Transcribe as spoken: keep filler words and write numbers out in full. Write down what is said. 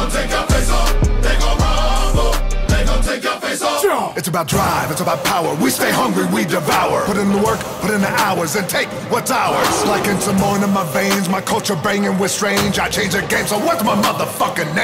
gon' take your face off. They gon' rumble. They gon' take your face off. It's about drive, it's about power. We stay hungry, we devour. Put in the work, put in the hours, and take what's ours. Like in Samoan in my veins, my culture banging with strange. I change the game, so what's my motherfucking name?